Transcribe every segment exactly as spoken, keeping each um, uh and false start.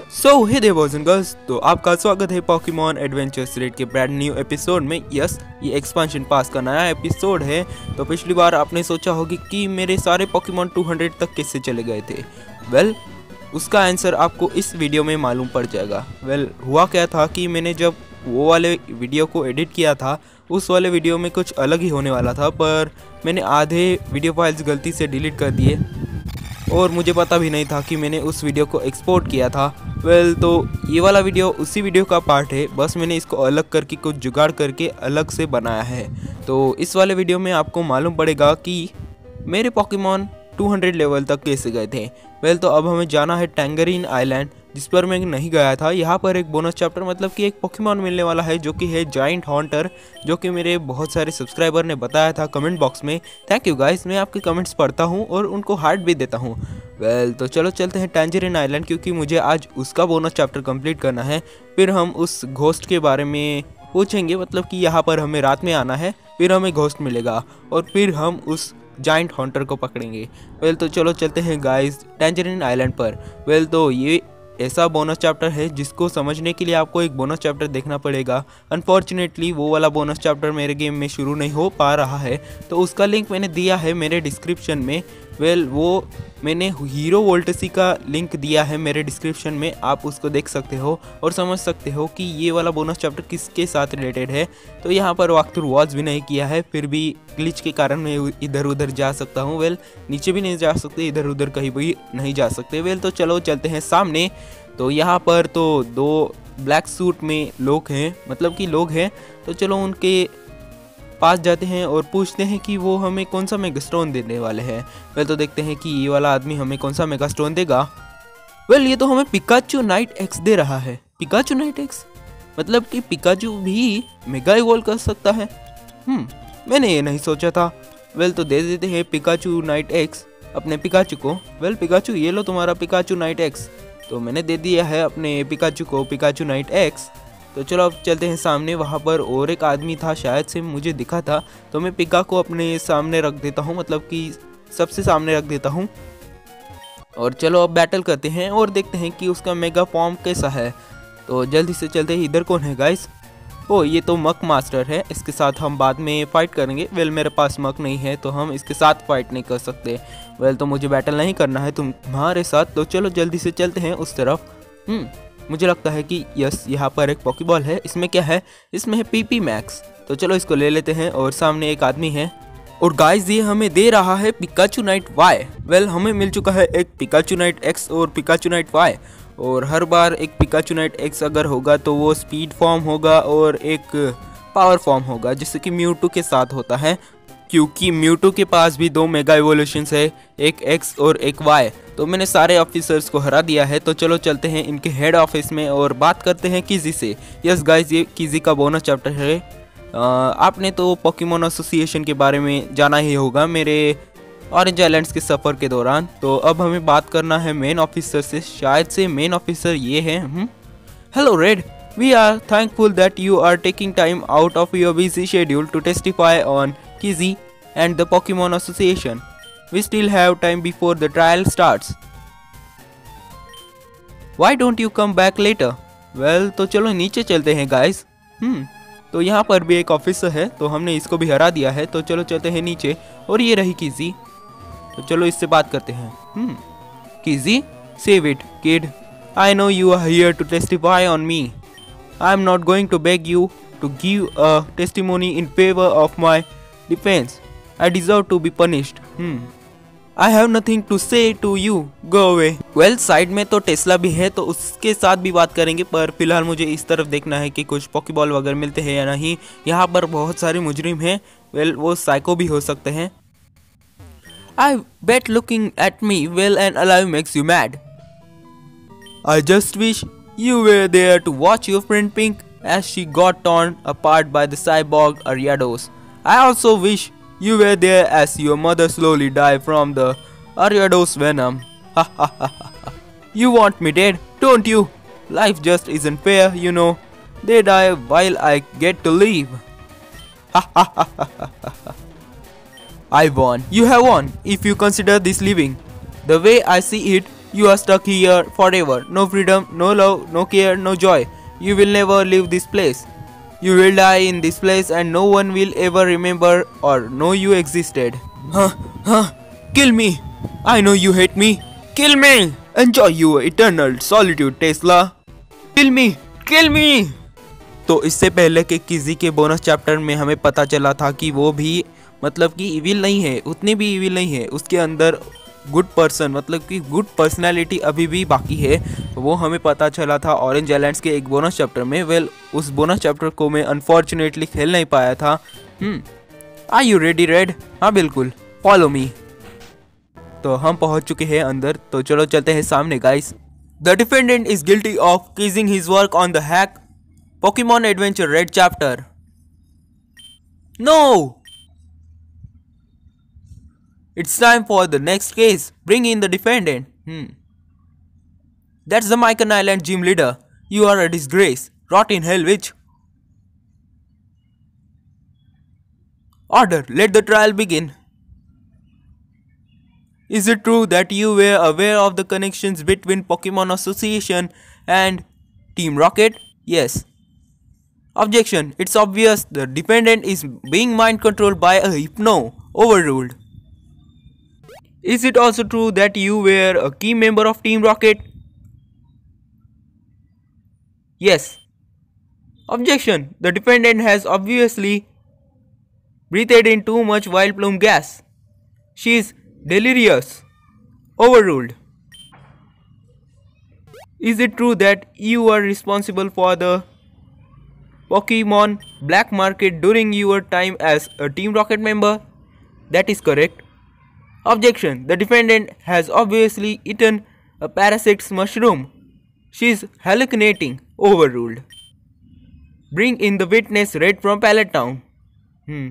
So hey there boys and girls, तो आपका स्वागत है पोकेमॉन एडवेंचर सीरीज के ब्रांड न्यू एपिसोड में। यस, ये एक्सपेंशन पास का नया एपिसोड है। तो पिछली बार आपने सोचा होगी कि मेरे सारे पोकेमॉन दो सौ तक कैसे चले गए थे। वेल well, उसका आंसर आपको इस वीडियो में मालूम पड़ जाएगा। वेल well, हुआ क्या था कि मैंने जब वो वाले वीडियो को एडिट किया था, उस वाले वीडियो में कुछ अलग ही होने वाला था, पर मैंने आधे वीडियो फाइल्स गलती से डिलीट कर दिए और मुझे पता भी नहीं था कि मैंने उस वीडियो को एक्सपोर्ट किया था। वेल well, तो ये वाला वीडियो उसी वीडियो का पार्ट है, बस मैंने इसको अलग करके कुछ जुगाड़ करके अलग से बनाया है। तो इस वाले वीडियो में आपको मालूम पड़ेगा कि मेरे पोकेमॉन दो सौ लेवल तक कैसे गए थे। वेल well, तो अब हमें जाना है टैंगरीन आइलैंड, जिस पर मैं नहीं गया था। यहाँ पर एक बोनस चैप्टर मतलब कि एक पोकेमॉन मिलने वाला है जो कि है जायंट हॉन्टर, जो कि मेरे बहुत सारे सब्सक्राइबर ने बताया था कमेंट बॉक्स में। थैंक यू गाइस, मैं आपके कमेंट्स पढ़ता हूँ और उनको हार्ट भी देता हूँ। वेल well, तो चलो चलते हैं टैंजरीन आइलैंड, क्योंकि मुझे आज उसका बोनस चैप्टर कंप्लीट करना है। फिर हम उस घोस्ट के बारे में पूछेंगे, मतलब कि यहाँ पर हमें रात में आना है, फिर हमें घोस्ट मिलेगा और फिर हम उस जायंट हॉन्टर को पकड़ेंगे। वेल तो चलो चलते हैं गाइस टैंजरीन आइलैंड पर। वेल तो ये ऐसा बोनस चैप्टर है जिसको समझने के लिए आपको एक बोनस चैप्टर देखना पड़ेगा। अनफॉर्चुनेटली वो वाला बोनस चैप्टर मेरे गेम में शुरू नहीं हो पा रहा है, तो उसका लिंक मैंने दिया है मेरे डिस्क्रिप्शन में। वेल well, वो मैंने हीरो वोल्टसी का लिंक दिया है मेरे डिस्क्रिप्शन में, आप उसको देख सकते हो और समझ सकते हो कि ये वाला बोनस चैप्टर किसके साथ रिलेटेड है। तो यहाँ पर वॉक थ्रू वॉल्स भी नहीं किया है, फिर भी ग्लिच के कारण मैं इधर उधर जा सकता हूँ। वेल नीचे भी नहीं जा सकते, इधर उधर कहीं भी नहीं जा सकते। वेल तो चलो चलते हैं सामने। तो यहाँ पर तो दो ब्लैक सूट में लोग हैं, मतलब कि लोग हैं, तो चलो उनके पास जाते हैं और पूछते हैं कि वो हमें कौन सा मेगा स्टोन देने वाले हैं। वेल तो देखते हैं कि ये वाला आदमी हमें कौन सा मेगा स्टोन देगा। वेल ये तो हमें पिकाचू नाइट एक्स दे रहा है। पिकाचू नाइट एक्स मतलब कि पिकाचू भी मेगा इवॉल्व कर सकता है। हम्म मैंने ये नहीं सोचा था। वेल तो दे देते हैं पिकाचू नाइट एक्स अपने पिकाचू को। वेल पिकाचू ये लो तुम्हारा पिकाचू नाइट एक्स। तो मैंने दे दिया है अपने पिकाचू को पिकाचू नाइट एक्स। तो चलो अब चलते हैं सामने। वहाँ पर और एक आदमी था, शायद से मुझे दिखा था, तो मैं पिका को अपने सामने रख देता हूँ, मतलब कि सबसे सामने रख देता हूँ। और चलो अब बैटल करते हैं और देखते हैं कि उसका मेगा फॉर्म कैसा है। तो जल्दी से चलते हैं। इधर कौन है गाइस? ओ ये तो मक मास्टर है, इसके साथ हम बाद में फाइट करेंगे। वेल मेरे पास मक नहीं है तो हम इसके साथ फाइट नहीं कर सकते। वेल तो मुझे बैटल नहीं करना है तुम्हारे साथ, तो चलो जल्दी से चलते हैं उस तरफ। हम्म मुझे लगता है कि यस यहाँ पर एक पॉकीबॉल है। इसमें क्या है? इसमें है पीपी मैक्स। तो चलो इसको ले लेते हैं। और सामने एक आदमी है और गाइस ये हमें दे रहा है पिकाचू नाइट वाई। वेल हमें मिल चुका है एक पिकाचू नाइट एक्स और पिकाचू नाइट वाई, और हर बार एक पिकाचू नाइट एक्स अगर होगा तो वो स्पीड फॉर्म होगा और एक पावर फॉर्म होगा, जिससे कि म्यूटू के साथ होता है, क्योंकि म्यूटू के पास भी दो मेगा इवोल्यूशंस है, एक एक्स और एक वाई। तो मैंने सारे ऑफिसर्स को हरा दिया है। तो चलो चलते हैं इनके हेड ऑफिस में और बात करते हैं किजी से। यस गाइस ये किजी का बोनस चैप्टर है। आ, आपने तो पोकेमॉन एसोसिएशन के बारे में जाना ही होगा मेरे ऑरेंज आइलैंड्स के सफ़र के दौरान। तो अब हमें बात करना है मेन ऑफिसर से। शायद से मेन ऑफिसर ये है। Hello Red, we are thankful that you are taking time out of your busy schedule to testify on Kizzy and the Pokemon Association. We still have time before the trial starts. Why don't you come back later? Well, तो चलो नीचे चलते हैं guys. हम्म तो यहाँ पर भी एक ऑफिसर है, तो हमने इसको भी हरा दिया है। तो चलो चलते हैं नीचे, और ये रही Kizzy। तो चलो इससे बात करते हैं। Hmm Kizzy, save it, kid. I know you are here to testify on me. I am not going to beg you to give a testimony in favor of my defense. I deserve to be punished. Hmm. I have nothing to say to you. Go away. Well, side में तो Tesla भी है, तो उसके साथ भी बात करेंगे, पर फिलहाल मुझे इस तरफ देखना है कि कुछ पॉकीबॉल वगैरह मिलते हैं या नहीं। यहाँ पर बहुत सारे मुजरिम हैं। वेल well, वो साइको भी हो सकते हैं। I bet looking at me well and alive makes you mad. I just wish you were there to watch your friend Pink as she got torn apart by the cyborg Ariados. I also wish you were there as your mother slowly died from the Ariados venom. Ha ha ha ha. You want me dead, don't you? Life just isn't fair, you know. They die while I get to live. Ha ha ha ha ha ha. I won. You have won if you consider this living. The way I see it, You are stuck here forever. No freedom, no love, no care, no joy. You will never leave this place. You will die in this place and no one will ever remember or know you existed. Huh? Huh? Kill me. I know you hate me. Kill me. Enjoy your eternal solitude, Tesla. Kill me. Kill me. तो इससे पहले के किसी के bonus chapter में हमें पता चला था कि वो भी मतलब कि इविल नहीं है, उतनी भी इविल नहीं है, उसके अंदर गुड पर्सन मतलब कि गुड पर्सनालिटी अभी भी बाकी है। वो हमें पता चला था ऑरेंज आइलैंड्स के एक बोनस चैप्टर में। वेल उस बोनस चैप्टर को मैं अनफॉर्चुनेटली खेल नहीं पाया था। Hmm are you ready Red? हाँ बिल्कुल, फॉलो मी। तो हम पहुंच चुके हैं अंदर, तो चलो चलते हैं सामने guys. The defendant is guilty of ceasing his work on the hack Pokemon Adventure Red Chapter. No! It's time for the next case. Bring in the defendant. Hmm. That's the Mycon Island gym leader. You are a disgrace. Rot in hell, witch. Order. Let the trial begin. Is it true that you were aware of the connections between Pokemon Association and Team Rocket? Yes. Objection. It's obvious the defendant is being mind controlled by a hypno. Overruled. Is it also true that you were a key member of Team Rocket? Yes. Objection. The defendant has obviously breathed in too much wild plume gas. She is delirious. Overruled. Is it true that you are responsible for the Pokemon black market during your time as a Team Rocket member? That is correct. Objection. The defendant has obviously eaten a parasite's mushroom. She is hallucinating. Overruled. Bring in the witness Red from Pallet Town. Hmm.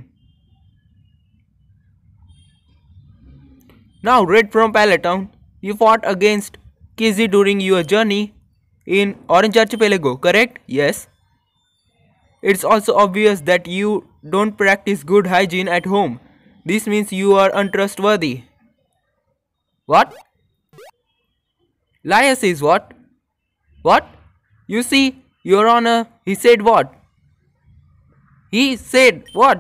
Now Red from Pallet Town, you fought against Kizzy during your journey in Orange Archipelago, correct? Yes. It's also obvious that you don't practice good hygiene at home. This means you are untrustworthy. What? Liar says what? What? You see, Your Honor, he said what? He said what?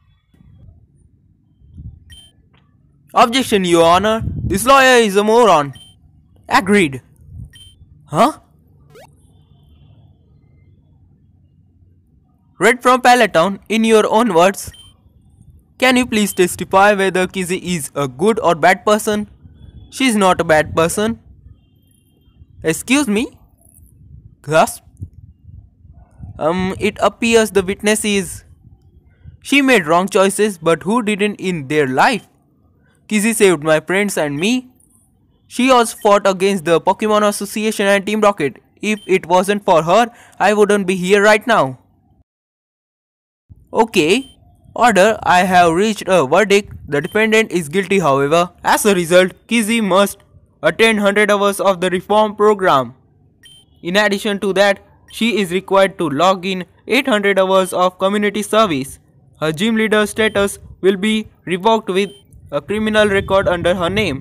Objection, Your Honor. This lawyer is a moron. Agreed. Huh? Red from Pallet Town, in your own words, can you please testify whether Kizzy is a good or bad person? She is not a bad person. Excuse me? Gasp. Um, it appears the witness is. She made wrong choices, but who didn't in their life? Kizzy saved my friends and me. She also fought against the Pokemon Association and Team Rocket. If it wasn't for her, I wouldn't be here right now. Okay, order. I have reached a verdict. The defendant is guilty, however. As a result, Kizzy must attend one hundred hours of the reform program. In addition to that, she is required to log in eight hundred hours of community service. Her gym leader status will be revoked with a criminal record under her name.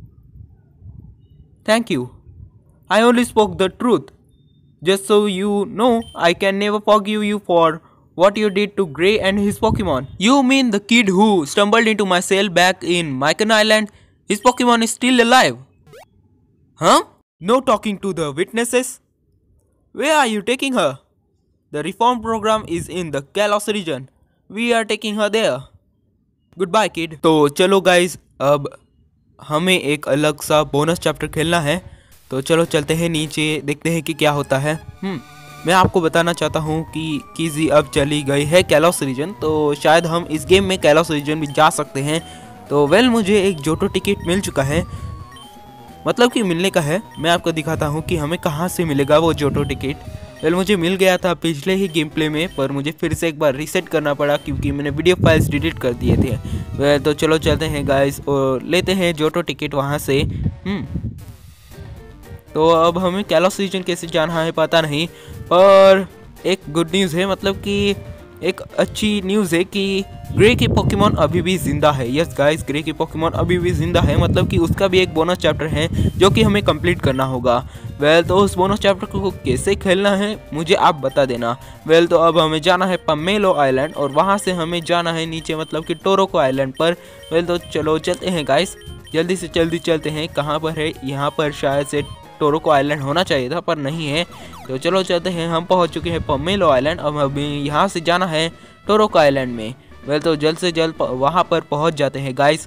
Thank you. I only spoke the truth. Just so you know, I can never forgive you for what you did to Gray and his Pokemon. You mean the kid who stumbled into my cell back in Mycon Island? His Pokemon is still alive. Huh? No talking to the witnesses. Where are you taking her? The reform program is in the Kalos region. We are taking her there. Goodbye kid. तो चलो guys, अब हमें एक अलग सा bonus chapter खेलना है। तो चलो चलते हैं नीचे, देखते हैं कि क्या होता है। हम्म मैं आपको बताना चाहता हूँ कि किज़ी अब चली गई है कैलोस रीजन, तो शायद हम इस गेम में कैलोस रीजन भी जा सकते हैं। तो वेल मुझे एक जोटो टिकट मिल चुका है, मतलब कि मिलने का है। मैं आपको दिखाता हूँ कि हमें कहाँ से मिलेगा वो जोटो टिकट। वेल मुझे मिल गया था पिछले ही गेम प्ले में, पर मुझे फिर से एक बार रीसेट करना पड़ा क्योंकि मैंने वीडियो फाइल्स डिलीट कर दिए थे। वेल तो चलो चलते हैं गाइस और लेते हैं जोटो टिकट वहाँ से। हम्म तो अब हमें कैलोस रीजन कैसे जाना है पता नहीं, पर एक गुड न्यूज़ है, मतलब कि एक अच्छी न्यूज़ है कि ग्रे की पोकेमॉन अभी भी जिंदा है। यस गाइस, ग्रे की पोकेमॉन अभी भी जिंदा है, मतलब कि उसका भी एक बोनस चैप्टर है जो कि हमें कंप्लीट करना होगा। वेल तो उस बोनस चैप्टर को कैसे खेलना है मुझे आप बता देना। वेल तो अब हमें जाना है पमेलो आइलैंड और वहाँ से हमें जाना है नीचे, मतलब कि टोरोको आइलैंड पर। वेल तो चलो चलते हैं गाइस, जल्दी से जल्दी चलते हैं। कहाँ पर है? यहाँ पर शायद से टोरोको आइलैंड होना चाहिए था पर नहीं है, तो चलो चलते हैं। हम पहुंच चुके हैं पमेलो आइलैंड। अब हमें यहाँ से जाना है टोरोको आइलैंड में। वेल तो जल्द से जल्द वहाँ पर पहुंच जाते हैं गाइस।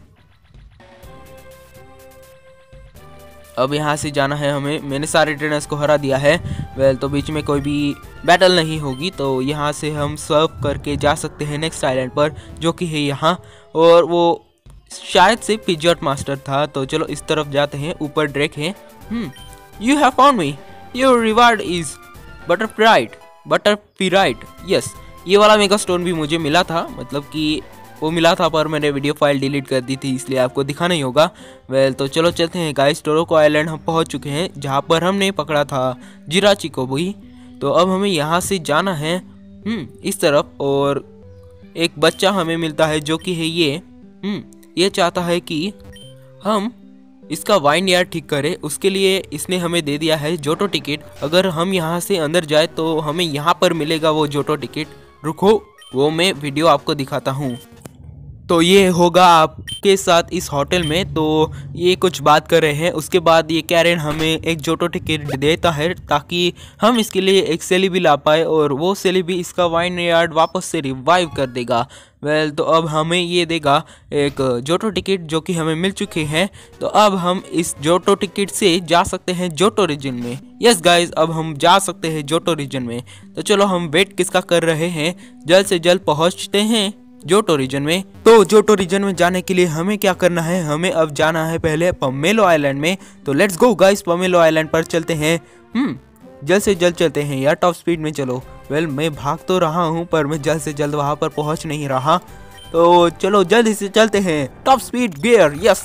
अब यहाँ से जाना है हमें। मैंने सारे ट्रेनर्स को हरा दिया है। वेल तो बीच में कोई भी बैटल नहीं होगी, तो यहाँ से हम सर्व करके जा सकते हैं नेक्स्ट आइलैंड पर, जो कि है यहाँ। और वो शायद से पिजट मास्टर था, तो चलो इस तरफ जाते हैं। ऊपर ड्रैक है। हम्म You have found me. Your reward is butterfried. Butterfried. Yes. ये वाला मेगा स्टोन भी मुझे मिला था, मतलब कि वो मिला था पर मैंने वीडियो फाइल डिलीट कर दी थी, इसलिए आपको दिखा नहीं होगा। वेल तो चलो चलते हैं गाइस। टोरोको आइलैंड हम पहुंच चुके हैं, जहां पर हमने पकड़ा था जिराची को भी। तो अब हमें यहां से जाना है हम्म इस तरफ, और एक बच्चा हमें मिलता है जो कि है ये हम्म ये चाहता है कि हम इसका वाइन यार्ड ठीक करे। उसके लिए इसने हमें दे दिया है जोटो टिकट। अगर हम यहाँ से अंदर जाए तो हमें यहाँ पर मिलेगा वो जोटो टिकट। रुको, वो मैं वीडियो आपको दिखाता हूँ। तो ये होगा आपके साथ इस होटल में। तो ये कुछ बात कर रहे हैं, उसके बाद ये कैरेन हमें एक जोटो टिकट देता है ताकि हम इसके लिए एक सेलिबी ला पाए, और वो सेलिबी इसका वाइन यार्ड वापस से रिवाइव कर देगा। वेल तो अब हमें ये देगा एक जोटो टिकट जो कि हमें मिल चुके हैं। तो अब हम इस जोटो टिकट से जा सकते हैं जोटो रीजन में। यस गाइज, अब हम जा सकते हैं जोटो रीजन में। तो चलो हम वेट किसका कर रहे हैं, जल्द से जल्द पहुँचते हैं जोटो रीजन में। तो जोटो रीजन में जाने के लिए हमें क्या करना है, हमें अब जाना है पहले पमेलो आइलैंड में। तो let's go guys, Pomelo Island पर चलते हैं। हम्म जल्द से जल्द चलते हैं यार, टॉप स्पीड में चलो। वेल मैं भाग तो रहा हूँ पर मैं जल्द से जल्द वहां पर पहुंच नहीं रहा, तो चलो जल्दी से चलते हैं। Top speed gear, yes.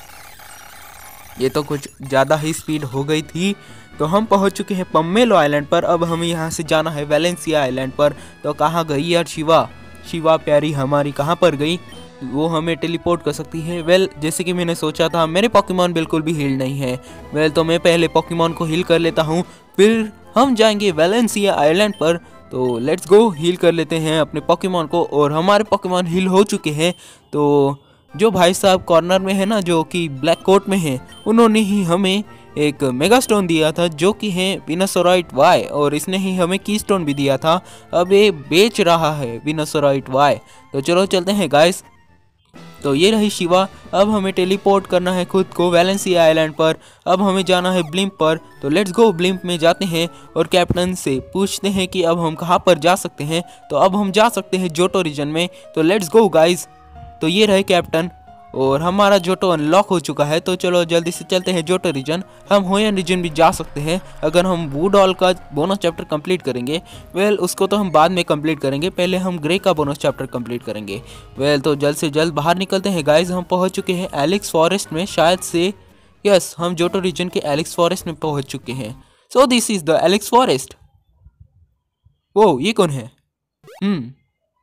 ये तो कुछ ज्यादा ही स्पीड हो गई थी। तो हम पहुंच चुके हैं पमेलो आइलैंड पर। अब हमें यहाँ से जाना है वेलेंसिया आइलैंड पर। तो कहाँ गई यार शिवा? शिवा प्यारी हमारी कहाँ पर गई? वो हमें टेलीपोर्ट कर सकती है। वेल जैसे कि मैंने सोचा था, मेरे पोकेमॉन बिल्कुल भी हील नहीं है। वेल तो मैं पहले पोकेमॉन को हील कर लेता हूँ, फिर हम जाएंगे वेलेंसिया आइलैंड पर। तो लेट्स गो, हील कर लेते हैं अपने पोकेमॉन को। और हमारे पोकेमॉन हील हो चुके हैं। तो जो भाई साहब कॉर्नर में है ना, जो कि ब्लैक कोट में है, उन्होंने ही हमें एक मेगा स्टोन दिया था जो कि है विनासोराइट वाई, और इसने ही हमें की स्टोन भी दिया था। अब ये बेच रहा है विनासोराइट वाई। तो चलो चलते हैं गाइस। तो ये रही शिवा। अब हमें टेलीपोर्ट करना है खुद को वेलेंसिया आइलैंड पर। अब हमें जाना है ब्लिम्प पर। तो लेट्स गो, ब्लिम्प में जाते हैं और कैप्टन से पूछते हैं कि अब हम कहाँ पर जा सकते हैं। तो अब हम जा सकते हैं जोटो रीजन में। तो लेट्स गो गाइस। तो ये रहे कैप्टन, और हमारा जोटो अनलॉक हो चुका है। तो चलो जल्दी से चलते हैं जोटो रीजन। हम होयन रीजन भी जा सकते हैं अगर हम वूडॉल का बोनस चैप्टर कंप्लीट करेंगे। वेल उसको तो हम बाद में कंप्लीट करेंगे, पहले हम ग्रे का बोनस चैप्टर कंप्लीट करेंगे। वेल तो जल्द से जल्द बाहर निकलते हैं गाइज। हम पहुंच चुके हैं एलिक्स फॉरेस्ट में शायद से। यस, हम जोटो रीजन के एलिक्स फॉरेस्ट में पहुंच चुके हैं। So this is the Ilex forest. वो ये कौन है? Hmm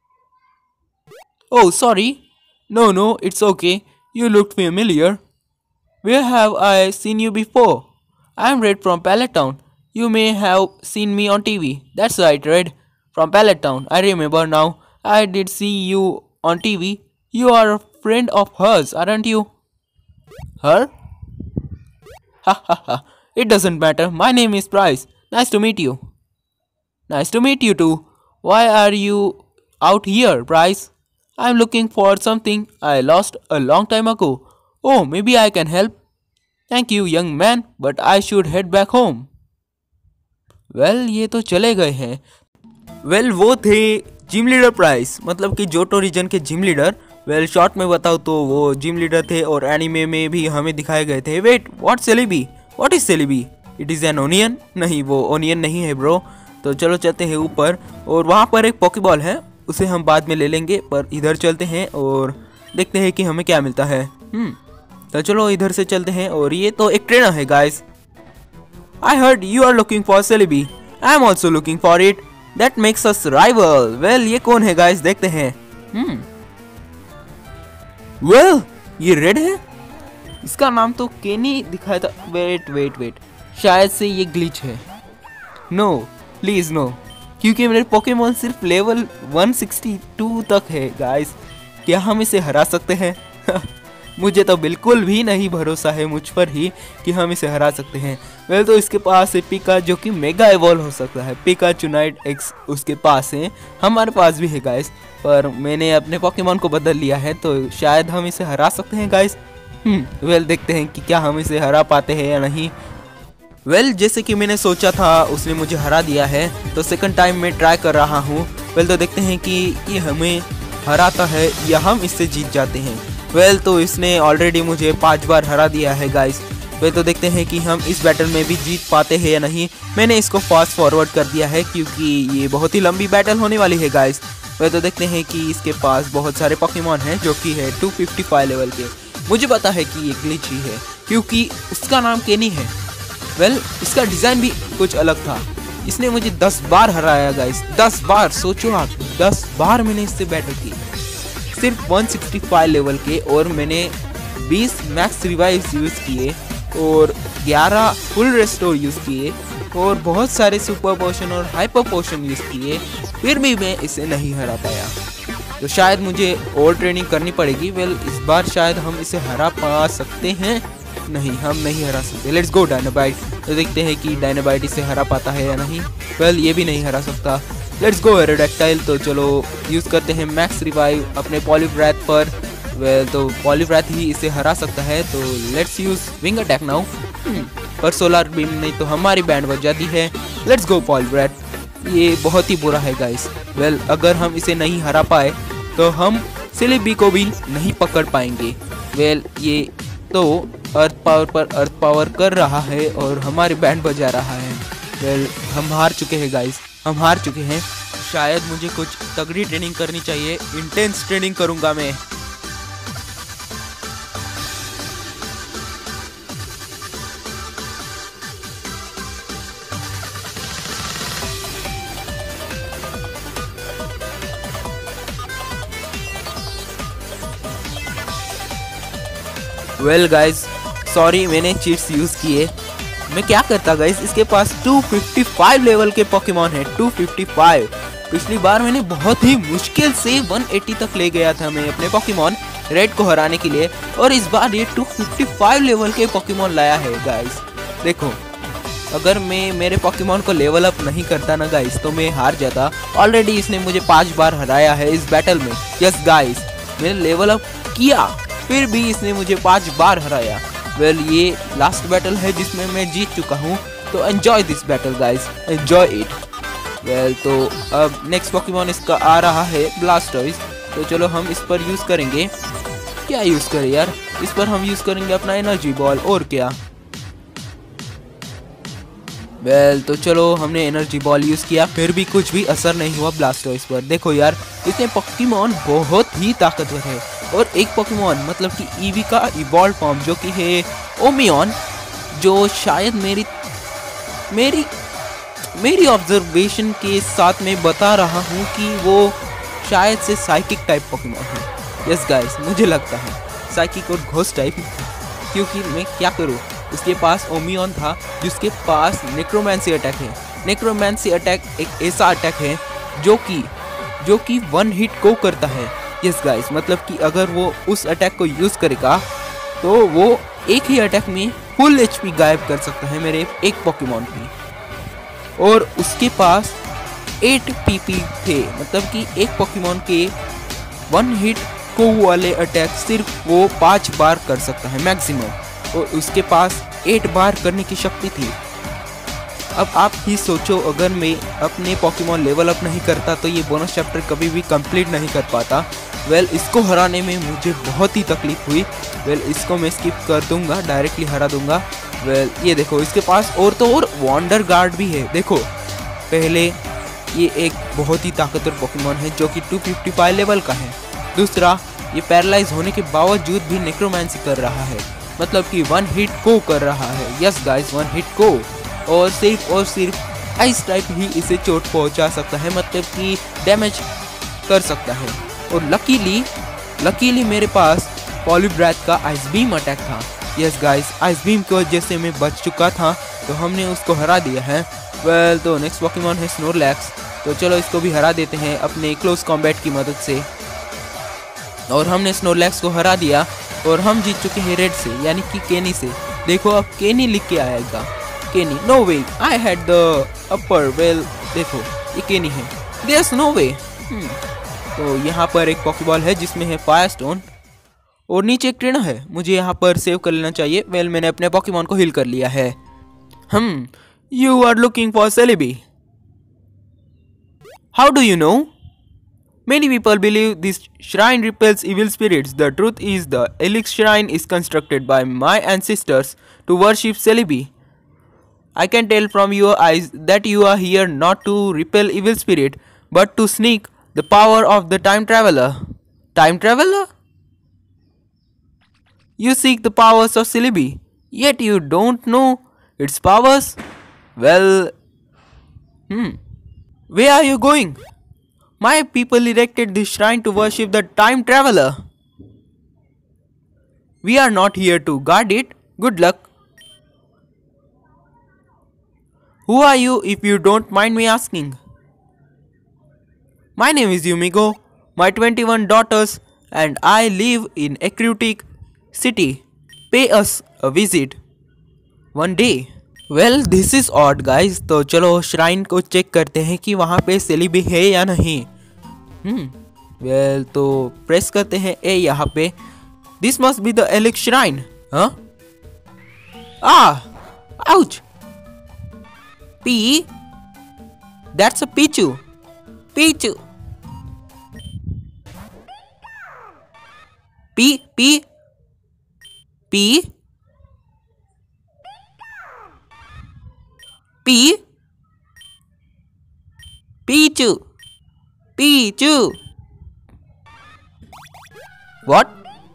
oh sorry, No, no, it's okay. You looked familiar. Where have I seen you before? I'm Red from Pallet Town. You may have seen me on T V. That's right, Red. From Pallet Town. I remember now. I did see you on T V. You are a friend of hers, aren't you? Her? Ha ha ha. It doesn't matter. My name is Bryce. Nice to meet you. Nice to meet you too. Why are you out here, Bryce? I'm looking for something I lost a long time ago. Oh, maybe I can help. Thank you, young man, but I should head back home. Well, ये तो चले गए हैं। Well, वो थे gym leader price, मतलब कि Johto region के gym leader. Well well, short में बताओ तो वो जिम लीडर थे और एनिमे में भी हमें दिखाए गए थे। Wait, what Celebi? What is Celebi? It is an onion? नहीं, वो ओनियन नहीं है ब्रो। तो चलो चलते हैं ऊपर, और वहाँ पर एक पॉकीबॉल है, उसे हम बाद में ले लेंगे। पर इधर चलते हैं और देखते हैं कि हमें क्या मिलता है। हम्म तो चलो इधर से चलते हैं, और ये तो एक ट्रेनर है guys. I heard you are looking for Celebi. I am also looking for it. That makes us rival. Well ये कौन है गाइस, देखते हैं। हम्म वेल ये रेड है, इसका नाम तो केनी दिखाया था। वेट वेट वेट शायद से ये ग्लिच है। नो प्लीज नो, क्योंकि मेरे पोकेमॉन सिर्फ लेवल वन सिक्सटी टू तक है गाइस। क्या हम इसे हरा सकते हैं? मुझे तो बिल्कुल भी नहीं भरोसा है मुझ पर ही कि हम इसे हरा सकते हैं। वेल तो इसके पास है पिका जो कि मेगा इवॉल्व हो सकता है। पिकाचू नाइट एक्स उसके पास है, हमारे पास भी है गाइस, पर मैंने अपने पोकेमॉन को बदल लिया है तो शायद हम इसे हरा सकते हैं गाइस। हम्म वेल देखते हैं कि क्या हम इसे हरा पाते हैं या नहीं। वेल well, जैसे कि मैंने सोचा था उसने मुझे हरा दिया है, तो सेकंड टाइम मैं ट्राई कर रहा हूँ। वेल well, तो देखते हैं कि ये हमें हराता है या हम इससे जीत जाते हैं। वेल well, तो इसने ऑलरेडी मुझे पांच बार हरा दिया है गाइस। वेल well, तो देखते हैं कि हम इस बैटल में भी जीत पाते हैं या नहीं। मैंने इसको फास्ट फॉरवर्ड कर दिया है क्योंकि ये बहुत ही लंबी बैटल होने वाली है गाइस। वेल well, तो देखते हैं कि इसके पास बहुत सारे पोकेमॉन हैं जो कि है टू फिफ्टी फाइव लेवल के। मुझे पता है कि ये ग्लिच ही है क्योंकि उसका नाम केनी है। वेल well, इसका डिज़ाइन भी कुछ अलग था। इसने मुझे दस बार हराया गाइस, दस बार। सोचो आप, दस बार मैंने इससे बैटल की, सिर्फ वन सिक्सटी फाइव लेवल के, और मैंने बीस मैक्स रिवाइव यूज़ किए और ग्यारह फुल रेस्टोर यूज़ किए और बहुत सारे सुपर पोशन और हाइपर पोशन यूज़ किए, फिर भी मैं इसे नहीं हरा पाया। तो शायद मुझे और ट्रेनिंग करनी पड़ेगी। वेल well, इस बार शायद हम इसे हरा पा सकते हैं। नहीं, हम नहीं हरा सकते। Let's go Dynabite. तो देखते हैं कि डायनाबाइट इसे हरा पाता है या नहीं। वेल well, ये भी नहीं हरा सकता। Let's go Aerodactyl. तो चलो यूज़ करते हैं मैक्स रिवाइव अपने पॉलीब्रैथ पर। वेल well, तो पॉलीब्रैथ ही इसे हरा सकता है, तो let's use wing attack now. पर सोलर बीम नहीं तो हमारी बैंड बज जाती है। Let's go Polybreath. ये बहुत ही बुरा है गाइस। वेल well, अगर हम इसे नहीं हरा पाए तो हम सिलिबी को भी नहीं पकड़ पाएंगे। वेल well, ये तो अर्थ पावर पर अर्थ पावर कर रहा है और हमारी बैंड बजा रहा है। वेल well, हम हार चुके हैं गाइस, हम हार चुके हैं। शायद मुझे कुछ तगड़ी ट्रेनिंग करनी चाहिए। इंटेंस ट्रेनिंग करूंगा मैं। वेल गाइज सॉरी, मैंने चीट्स यूज़ किए। मैं क्या करता गाइज, इसके पास टू फिफ्टी फाइव लेवल के पोकेमॉन है। Two fifty five. पिछली बार मैंने बहुत ही मुश्किल से वन एटी तक ले गया था मैं अपने पोकेमॉन रेड को हराने के लिए, और इस बार ये टू फिफ्टी फाइव लेवल के पोकेमॉन लाया है गाइज। देखो, अगर मैं मेरे पोकेमॉन को लेवल अप नहीं करता ना गाइज तो मैं हार जाता। ऑलरेडी इसने मुझे पाँच बार हराया है इस बैटल में। यस गाइज, मैंने लेवल अप किया फिर भी इसने मुझे पांच बार हराया। वेल well, ये लास्ट बैटल है जिसमें मैं जीत चुका हूँ, तो enjoy this battle guys, enjoy it. Well तो अब नेक्स्ट पोकेमॉन इसका आ रहा है ब्लास्टोइस। तो चलो हम इस पर यूज़ करेंगे। क्या यूज़ करें यार, इस पर हम यूज़ करेंगे अपना एनर्जी बॉल, और क्या। वेल well, तो चलो हमने एनर्जी बॉल यूज़ किया, फिर भी कुछ भी असर नहीं हुआ ब्लास्टोइस पर। देखो यार, इसमें पोकेमॉन बहुत ही ताकतवर है, और एक पोकेमॉन मतलब कि ईवी का इवॉल्व फॉर्म जो कि है ओमियन, जो शायद मेरी मेरी मेरी ऑब्जर्वेशन के साथ मैं बता रहा हूँ कि वो शायद से साइकिक टाइप पोकेमॉन है। यस गाइस, मुझे लगता है साइकिक और घोस्ट टाइप, क्योंकि मैं क्या करूँ, उसके पास ओमियन था जिसके पास नेक्रोमेंसी अटैक है। नेक्रोमेंसी अटैक एक ऐसा अटैक है जो कि जो कि वन हिट को करता है। यस गाइस, मतलब कि अगर वो उस अटैक को यूज़ करेगा तो वो एक ही अटैक में फुल एचपी गायब कर सकता है मेरे एक पोकेमॉन की। और उसके पास एट पीपी थे, मतलब कि एक पोकेमॉन के वन हिट को वाले अटैक सिर्फ वो पाँच बार कर सकता है मैक्सिमम, और उसके पास एट बार करने की शक्ति थी। अब आप ही सोचो, अगर मैं अपने पोकेमॉन लेवल अप नहीं करता तो ये बोनस चैप्टर कभी भी कंप्लीट नहीं कर पाता। वेल well, इसको हराने में मुझे बहुत ही तकलीफ हुई। वेल well, इसको मैं स्किप कर दूंगा, डायरेक्टली हरा दूंगा। वेल well, ये देखो, इसके पास और तो और वंडर गार्ड भी है। देखो, पहले ये एक बहुत ही ताकतवर पोकेमॉन है जो कि टू फिफ्टी फाइव लेवल का है। दूसरा, ये पैरालाइज होने के बावजूद भी नेक्रोमेंसी कर रहा है, मतलब कि वन हिट को कर रहा है। यस गाइस, वन हिट को, और सिर्फ और सिर्फ आइस टाइप ही इसे चोट पहुंचा सकता है, मतलब कि डैमेज कर सकता है। और लकीली लकीली मेरे पास पॉलीब्रैथ का आइस बीम अटैक था। यस गाइस, आइस बीम की वजह से मैं बच चुका था, तो हमने उसको हरा दिया है। वेल well, तो नेक्स्ट पोकेमॉन है स्नोरलैक्स। तो चलो इसको भी हरा देते हैं अपने क्लोज कॉम्बैट की मदद से। और हमने स्नोरलैक्स को हरा दिया और हम जीत चुके हैं रेड से, यानी कि केनी से। देखो अब केनी लिख के आएगा, Kenny. No way, I had the upper. Well देखो ये केनी है। There's no way. तो यहाँ पर एक पॉकीबॉल है जिसमें है फायर स्टोन और नीचे एक ट्रेनर है, मुझे यहाँ पर सेव कर लेना चाहिए। वेल मैंने अपने पॉकीमॉन को हील कर लिया है। Hmm you are looking for Celebi. How do you know? Many people believe this shrine repels evil spirits. The truth is the Elix shrine is constructed by my ancestors to worship Celebi. I can tell from your eyes that you are here not to repel evil spirit, but to sneak the power of the time traveler. Time traveler? You seek the powers of Celebi, yet you don't know its powers? Well, hmm. Where are you going? My people erected this shrine to worship the time traveler. We are not here to guard it. Good luck. Who are you, if you don't mind me asking? My name is Yumigo. My twenty-one daughters and I live in Ecrutic City. Pay us a visit one day. Well this is odd guys. तो चलो shrine को check करते हैं कि वहाँ पे Celebi है या नहीं। हम्म वेल तो प्रेस करते हैं ए यहाँ पे। This must be the Elix shrine. हाँ आ आउच। पी दैट्स अ पीचू। पीचू पी पी पी पी Pichu Pichu. What?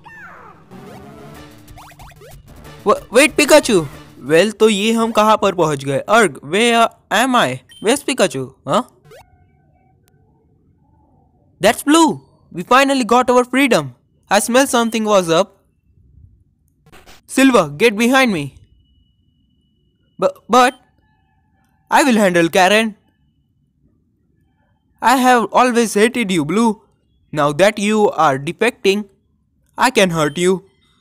Wait Pikachu. Well तो ये हम कहाँ पर पहुंच गए? Argh where am I? Where's Pikachu? हाँ that's Blue. We finally got our freedom. I smell something was up. Silver gate behind me. But I will handle Karen. I have always hated you, Blue. Now that you are defecting, I can hurt you.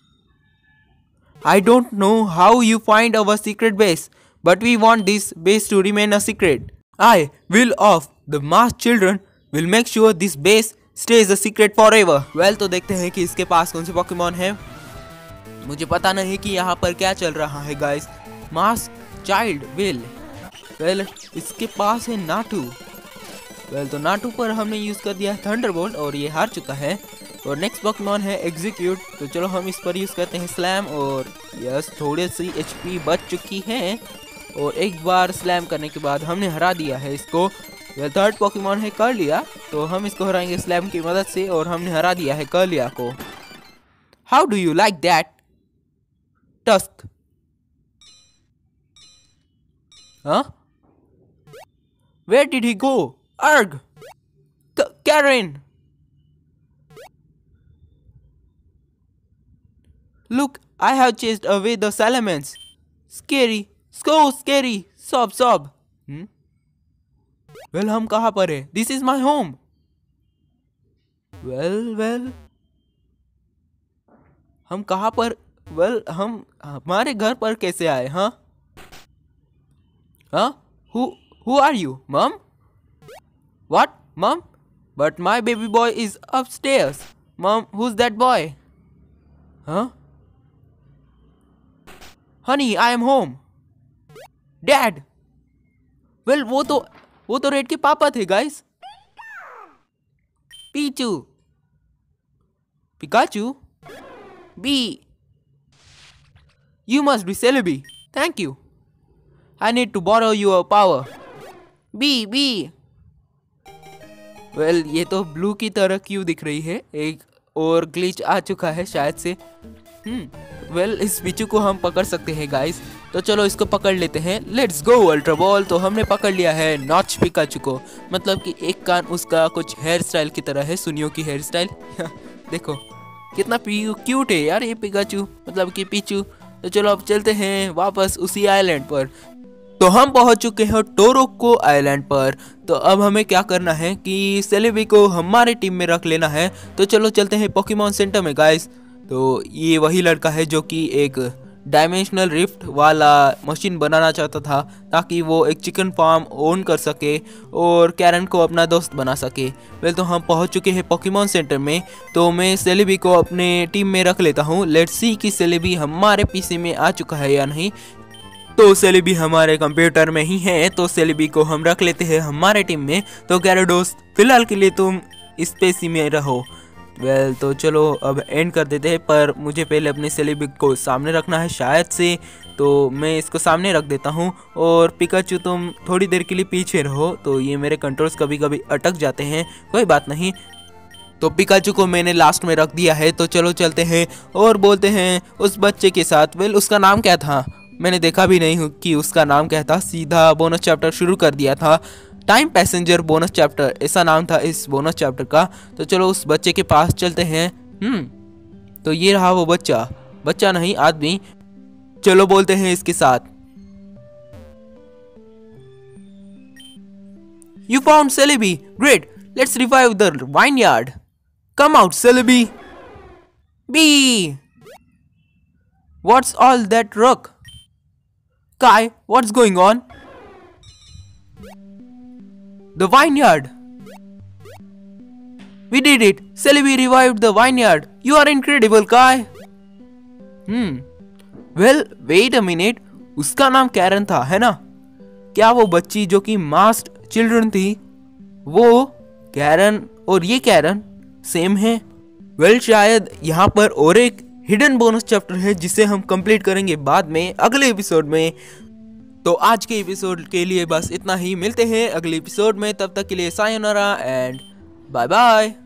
I don't know how you find our secret base, but we want this base to remain a secret. I, Will of the Masked Children, will make sure this base stays a secret forever. Well, तो देखते हैं कि इसके पास कौन से Pokemon है। मुझे पता नहीं कि यहाँ पर क्या चल रहा है guys. Mask child will. Well well, इसके पास है नाटू। वेल well, तो नाटू पर हमने यूज कर दिया थंडरबोल्ट और ये हार चुका है। और नेक्स्ट पोकेमॉन है एग्जीक्यूट। तो चलो हम इस पर यूज करते हैं स्लैम और यस थोड़ी सी एचपी बच चुकी है और एक बार स्लैम करने के बाद हमने हरा दिया है इसको। वेल थर्ड पोकेमॉन है कर्लिया। तो हम इसको हराएंगे स्लैम की मदद से और हमने हरा दिया है कर्लिया को। How do you like that? Tsk. हाँ Where did he go? Arg! K Karen! Look, I have chased away the Salamence. Scary, so scary. Sob, sob. Hmm? Well, हम कहाँ पर है? This is my home. Well, well. हम कहाँ पर? Well, हम हमारे घर पर कैसे आए? हाँ? हाँ? Who? Who are you, Mom? What, Mom? But my baby boy is upstairs. Mom, who's that boy? Huh? Honey, I am home. Dad. Well, वो तो वो तो रेड के पापा थे, guys. Pichu. Pikachu. B. You must be Celebi. Thank you. I need to borrow your power. B B. Well ये तो blue की तरह क्यों दिख रही है? एक और ग्लिच आ चुका है शायद से। हम्म वेल इस पिचू को हम पकड़ सकते हैं गाइस। तो चलो इसको पकड़ लेते हैं। Let's go ultra ball. तो हमने पकड़ लिया है नॉच पिकाचू को, मतलब कि एक कान उसका कुछ हेयर स्टाइल की तरह है, सुनियो की हेयर स्टाइल। देखो कितना क्यूट है यार ये पिकाचू, मतलब कि पीचू। तो चलो अब चलते हैं वापस उसी आइलैंड पर। तो हम पहुंच चुके हैं टोरोको आइलैंड पर। तो अब हमें क्या करना है कि सेलेबी को हमारे टीम में रख लेना है। तो चलो चलते हैं पोकेमॉन सेंटर में गाइस। तो ये वही लड़का है जो कि एक डायमेंशनल रिफ्ट वाला मशीन बनाना चाहता था ताकि वो एक चिकन फार्म ओन कर सके और कैरन को अपना दोस्त बना सके। वेल तो हम पहुंच चुके हैं पोकेमॉन सेंटर में। तो मैं सेलेबी को अपने टीम में रख लेता हूं। लेट्स सी कि सेलेबी हमारे पीसी में आ चुका है या नहीं। तो सेलेबी हमारे कंप्यूटर में ही है, तो सेलेबी को हम रख लेते हैं हमारे टीम में। तो gyarados फिलहाल के लिए तुम इस पीसी में रहो। वेल तो चलो अब एंड कर देते हैं, पर मुझे पहले अपने सेलेबी को सामने रखना है शायद से। तो मैं इसको सामने रख देता हूँ और पिकाचू तुम थोड़ी देर के लिए पीछे रहो। तो ये मेरे कंट्रोल्स कभी कभी अटक जाते हैं, कोई बात नहीं। तो पिकाचू को मैंने लास्ट में रख दिया है। तो चलो चलते हैं और बोलते हैं उस बच्चे के साथ। वेल उसका नाम क्या था, मैंने देखा भी नहीं हूँ कि उसका नाम क्या था, सीधा बोनस चैप्टर शुरू कर दिया था। टाइम पैसेंजर बोनस चैप्टर ऐसा नाम था इस बोनस चैप्टर का। तो चलो उस बच्चे के पास चलते हैं। हम्म तो ये रहा वो बच्चा, बच्चा नहीं आदमी। चलो बोलते हैं इसके साथ। You found Celebi, great, let's revive the vineyard, come out Celebi. B what's all that rock? Kai, what's going on? The vineyard. We did it. Celebi revived the vineyard. You are incredible, Kai. Hmm. Well, wait a minute. उसका नाम Karen था, है ना? क्या वो बच्ची जो कि मास्ड चिल्ड्रन थी, वो कैरन और ये कैरन सेम है? वेल well, शायद यहाँ पर और एक हिडन बोनस चैप्टर है जिसे हम कंप्लीट करेंगे बाद में अगले एपिसोड में। तो आज के एपिसोड के लिए बस इतना ही, मिलते हैं अगले एपिसोड में, तब तक के लिए सायोनारा एंड बाय बाय।